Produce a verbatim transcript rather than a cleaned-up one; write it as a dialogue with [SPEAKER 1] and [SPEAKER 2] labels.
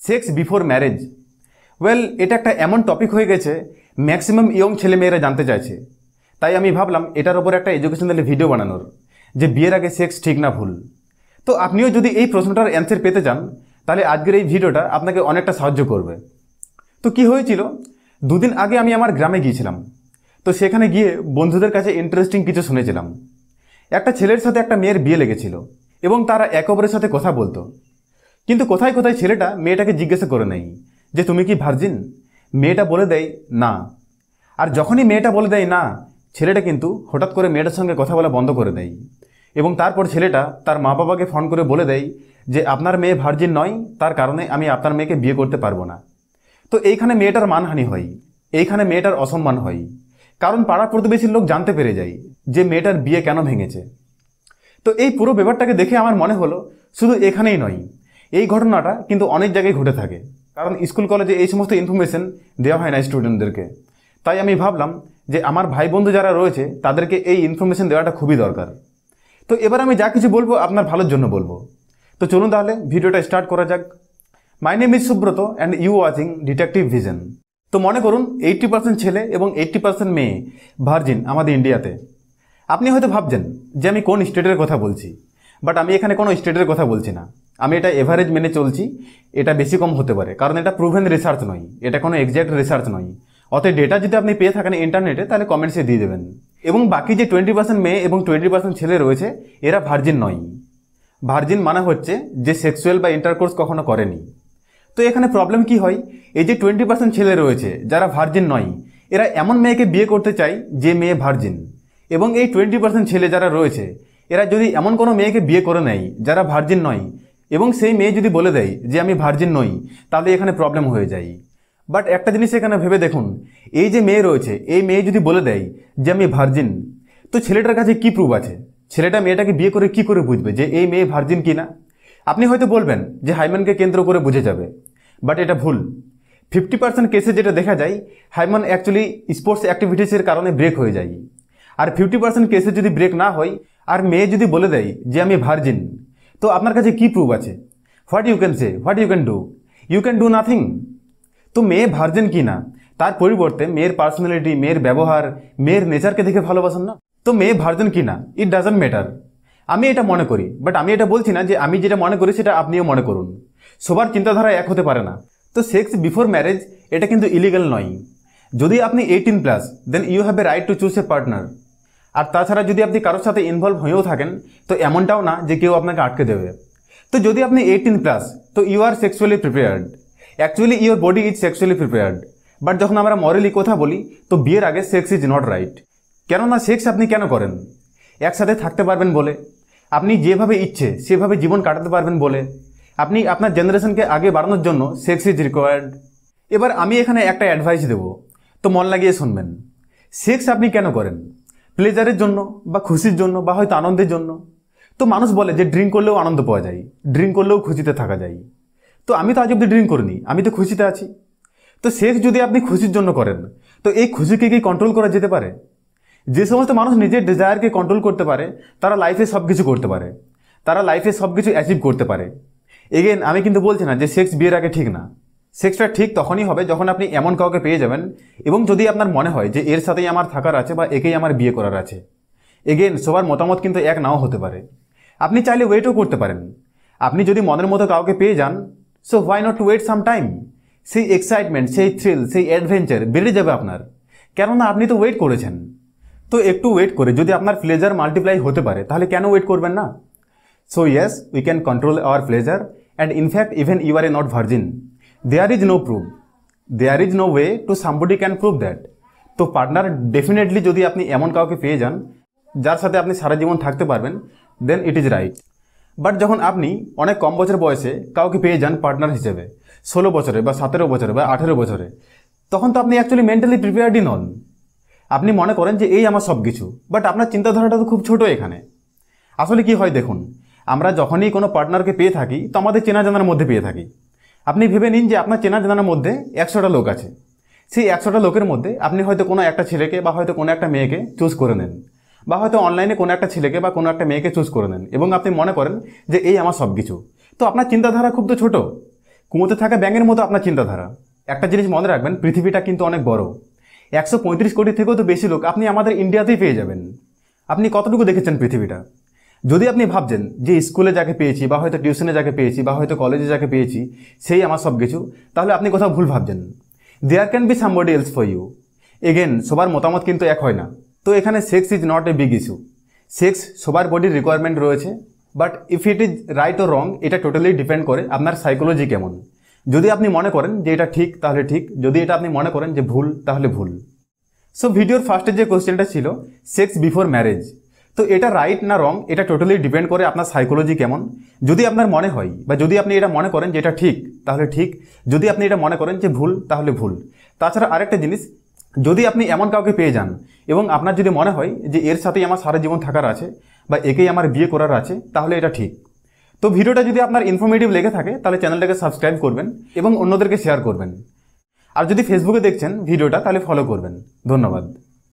[SPEAKER 1] Sex before marriage. Well, এটা একটা এমন টপিক হয়ে গেছে ম্যাক্সিমাম ইয়ং ছেলেমেয়েরা জানতে চাইছে, তাই আমি ভাবলাম এটার ওপর একটা এডুকেশনাল ভিডিও বানানোর, যে বিয়ের আগে সেক্স ঠিক না ভুল। তো আপনিও যদি এই প্রশ্নটার অ্যান্সার পেতে চান তাহলে আজকের এই ভিডিওটা আপনাকে অনেকটা সাহায্য করবে। তো কি হয়েছিল, দুদিন আগে আমি আমার গ্রামে গিয়েছিলাম। তো সেখানে গিয়ে বন্ধুদের কাছে ইন্টারেস্টিং কিছু শুনেছিলাম। একটা ছেলের সাথে একটা মেয়ের বিয়ে লেগেছিল এবং তারা একে অপরের সাথে কথা বলতো, কিন্তু কোথায় কোথায় ছেলেটা মেয়েটাকে জিজ্ঞাসা করে নেই যে তুমি কি ভার্জিন। মেয়েটা বলে দেয় না। আর যখনই মেয়েটা বলে দেয় না, ছেলেটা কিন্তু হঠাৎ করে মেয়েটার সঙ্গে কথা বলা বন্ধ করে দেয় এবং তারপর ছেলেটা তার মা বাবাকে ফোন করে বলে দেয় যে আপনার মেয়ে ভার্জিন নয়, তার কারণে আমি আপনার মেয়েকে বিয়ে করতে পারবো না। তো এইখানে মেয়েটার মানহানি হয়, এইখানে মেয়েটার অসম্মান হয়, কারণ পাড়া প্রতিবেশীর লোক জানতে পেরে যায় যে মেয়েটার বিয়ে কেন ভেঙেছে। তো এই পুরো ব্যাপারটাকে দেখে আমার মনে হলো শুধু এখানেই নয়, এই ঘটনাটা কিন্তু অনেক জায়গায় ঘটে থাকে, কারণ স্কুল কলেজে এই সমস্ত ইনফরমেশন দেওয়া হয় না স্টুডেন্টদেরকে। তাই আমি ভাবলাম যে আমার ভাই বন্ধু যারা রয়েছে তাদেরকে এই ইনফরমেশন দেওয়াটা খুবই দরকার। তো এবার আমি যা কিছু বলবো আপনার ভালোর জন্য বলবো। তো চলুন তাহলে ভিডিওটা স্টার্ট করা যাক। My name is Subrata and you watching detective vision. তো মনে করুন এইট্টি পার্সেন্ট ছেলে এবং এইট্টি পার্সেন্ট মেয়ে ভার্জিন আমাদের ইন্ডিয়াতে। আপনি হয়তো ভাবছেন যে আমি কোন স্টেটের কথা বলছি, বাট আমি এখানে কোনো স্টেটের কথা বলছি না। আমি এটা এভারেজ মেনে চলছি, এটা বেশি কম হতে পারে, কারণ এটা প্রুভেন রিসার্চ নয়, এটা কোনো এক্স্যাক্ট রিসার্চ নয়। অতএব ডেটা যদি আপনি পেয়ে থাকেন ইন্টারনেটে তাহলে কমেন্টসে দিয়ে দেবেন। এবং বাকি যে টোয়েন্টি পার্সেন্ট মেয়ে এবং টোয়েন্টি পার্সেন্ট ছেলে রয়েছে এরা ভার্জিন নয়। ভার্জিন মানে হচ্ছে যে সেক্সুয়াল বা ইন্টারকোর্স কখনো করেনি। তো এখানে প্রবলেম কি হয়, এই যে টোয়েন্টি পার্সেন্ট ছেলে রয়েছে যারা ভার্জিন নয়, এরা এমন মেয়েকে বিয়ে করতে চায় যে মেয়ে ভার্জিন। এবং এই টোয়েন্টি পার্সেন্ট ছেলে যারা রয়েছে এরা যদি এমন কোনো মেয়েকে বিয়ে করে নেয় যারা ভার্জিন নয়, এবং সেই মেয়ে যদি বলে দেয় যে আমি ভার্জিন নই, তাহলে এখানে প্রবলেম হয়ে যায়। বাট একটা জিনিস এখানে ভেবে দেখুন, এই যে মেয়ে রয়েছে এই মেয়ে যদি বলে দেয় যে আমি ভার্জিন, তো ছেলেটার কাছে কি প্রুফ আছে? ছেলেটা মেয়েটাকে বিয়ে করে কি করে বুঝবে যে এই মেয়ে ভার্জিন কিনা? আপনি হয়তো বলবেন যে হাইম্যানকে কেন্দ্র করে বুঝে যাবে, বাট এটা ভুল। ফিফটি পার্সেন্ট কেসে যেটা দেখা যায়, হাইম্যান অ্যাকচুয়ালি স্পোর্টস অ্যাক্টিভিটিসের কারণে ব্রেক হয়ে যায়। আর ফিফটি পার্সেন্ট কেসে যদি ব্রেক না হয় আর মেয়ে যদি বলে দেয় যে আমি ভার্জিন, তো আপনার কাছে কি প্রুফ আছে? What you can say, what you can do? You can do nothing. তো মেয়ে ভার্জিন কি না তার পরিবর্তে মেয়ের পার্সোনালিটি, মেয়ের ব্যবহার, মেয়ের নেচারকে দেখে ভালোবাসেন না। তো মেয়ে ভার্জিন কি না ইট ডাজন্ট ম্যাটার। আমি এটা মনে করি, বাট আমি এটা বলছি না যে আমি যেটা মনে করি সেটা আপনিও মনে করুন। সবার চিন্তাধারা এক হতে পারে না। তো সেক্স বিফোর ম্যারেজ এটা কিন্তু ইলিগাল নয়। যদি আপনি eighteen plus then you have a right to choose a partner. আর তাছাড়া যদি আপনি কারোর সাথে ইনভলভ হয়েও থাকেন তো এমনটাও না যে কেউ আপনাকে আটকে দেবে। তো যদি আপনি এইটিন প্লাস তো you are sexually prepared, actually your body is sexually prepared. But যখন আমরা মরালি কথা বলি তো বিয়ের আগে সেক্স ইজ নট রাইট। কেননা সেক্স আপনি কেন করেন? একসাথে থাকতে পারবেন বলে, আপনি যেভাবে ইচ্ছে সেভাবে জীবন কাটাতে পারবেন বলে, আপনি আপনার জেনারেশনকে আগে বাড়ানোর জন্য সেক্স ইজ রিকোয়ার্ড। এবার আমি এখানে একটা অ্যাডভাইস দেবো, তো মন লাগিয়ে শুনবেন। সেক্স আপনি কেন করেন? প্লেজারের জন্য বা খুশির জন্য বা হয়তো আনন্দের জন্য। তো মানুষ বলে যে ড্রিঙ্ক করলেও আনন্দ পাওয়া যায়, ড্রিঙ্ক করলেও খুশিতে থাকা যায়। তো আমি তো আজ অব্দি ড্রিঙ্ক করিনি, আমি তো খুশিতে আছি। তো সেক্স যদি আপনি খুশির জন্য করেন তো এই খুশিকে কি কন্ট্রোল করা যেতে পারে? যে সমস্ত মানুষ নিজের ডিজায়ারকে কন্ট্রোল করতে পারে তারা লাইফে সব কিছু করতে পারে, তারা লাইফে সব কিছু অ্যাচিভ করতে পারে। এগেন আমি কিন্তু বলছি না যে সেক্স বিয়ের আগে ঠিক না। সেক্সটা ঠিক তখনই হবে যখন আপনি এমন কাউকে পেয়ে যাবেন এবং যদি আপনার মনে হয় যে এর সাথেই আমার থাকার আছে বা একেই আমার বিয়ে করার আছে। এগেন সবার মতামত কিন্তু এক নাও হতে পারে। আপনি চাইলে ওয়েটও করতে পারেন। আপনি যদি মনের মতো কাউকে পেয়ে যান, so why not to wait some time? সেই এক্সাইটমেন্ট, সেই থ্রিল, সেই অ্যাডভেঞ্চার বেড়ে যাবে আপনার, কেননা আপনি তো ওয়েট করেছেন। তো একটু ওয়েট করে যদি আপনার প্লেজার মাল্টিপ্লাই হতে পারে তাহলে কেন ওয়েট করবেন না? So yes, we can control our pleasure and in fact even you are a not virgin, there is no proof, there is no way to somebody can prove that. তো partner definitely যদি আপনি এমন কাউকে পেয়ে যান যার সাথে আপনি সারা জীবন থাকতে পারবেন, then it is right. But যখন আপনি অনেক কম বছর বয়সে কাউকে পেয়ে যান পার্টনার হিসেবে, ষোলো বছরে বা সতেরো বছরে বা আঠেরো বছরে, তখন তো আপনি অ্যাকচুয়ালি মেন্টালি প্রিপেয়ার্ডই নন। আপনি মনে করেন যে এই আমার সব কিছু, বাট আপনার চিন্তাধারাটা তো খুব ছোট এখানে। আসলে কি হয় দেখুন, আমরা যখনই কোনো পার্টনারকে পেয়ে থাকি তো আমাদের চেনা জানার মধ্যে পেয়ে থাকি। আপনি ভেবে নিন যে আপনার চেনা জানার মধ্যে একশোটা লোক আছে। সেই একশোটা লোকের মধ্যে আপনি হয়তো কোনো একটা ছেলেকে বা হয়তো কোনো একটা মেয়েকে চুজ করে নেন, বা হয়তো অনলাইনে কোনো একটা ছেলেকে বা কোনো একটা মেয়েকে চুজ করে নেন এবং আপনি মনে করেন যে এই আমার সব কিছু। তো আপনার চিন্তাধারা খুব তো ছোট, কুয়োতে থাকা ব্যাঙের মতো আপনার চিন্তাধারা। একটা জিনিস মনে রাখবেন, পৃথিবীটা কিন্তু অনেক বড়। একশো পঁয়ত্রিশ কোটি থেকেও তো বেশি লোক আপনি আমাদের ইন্ডিয়াতেই পেয়ে যাবেন। আপনি কতটুকু দেখেছেন পৃথিবীটা? যদি আপনি ভাবছেন যে স্কুলে যাকে পেয়েছি বা হয়তো টিউশনে যাকে পেয়েছি বা হয়তো কলেজে যাকে পেয়েছি সেই আমার সব কিছু, তাহলে আপনি কোথাও ভুল ভাবছেন। There can be somebody else for you. Again, সবার মতামত কিন্তু এক হয় না। তো এখানে sex is not a big issue. Sex সবার বডির রিকোয়ারমেন্ট রয়েছে, but if it is right ও রং এটা টোটালি ডিপেন্ড করে আপনার সাইকোলজি কেমন। যদি আপনি মনে করেন যে এটা ঠিক তাহলে ঠিক, যদি এটা আপনি মনে করেন যে ভুল তাহলে ভুল। সো ভিডিওর ফার্স্টে যে কোশ্চেনটা ছিল সেক্স বিফোর ম্যারেজ, তো এটা রাইট না রং এটা টোটালি ডিপেন্ড করে আপনার সাইকোলজি কেমন। যদি আপনার মনে হয় বা যদি আপনি এটা মনে করেন যে এটা ঠিক তাহলে ঠিক, যদি আপনি এটা মনে করেন যে ভুল তাহলে ভুল। তাছাড়া আরেকটা জিনিস, যদি আপনি এমন কাউকে পেয়ে যান এবং আপনার যদি মনে হয় যে এর সাথেই আমার সারা জীবন থাকার আছে বা একেই আমার বিয়ে করার আছে, তাহলে এটা ঠিক। তো ভিডিওটা যদি আপনার ইনফরমেটিভ লেগে থাকে তাহলে চ্যানেলটাকে সাবস্ক্রাইব করবেন এবং অন্যদেরকে শেয়ার করবেন। আর যদি ফেসবুকে দেখছেন ভিডিওটা তাহলে ফলো করবেন। ধন্যবাদ।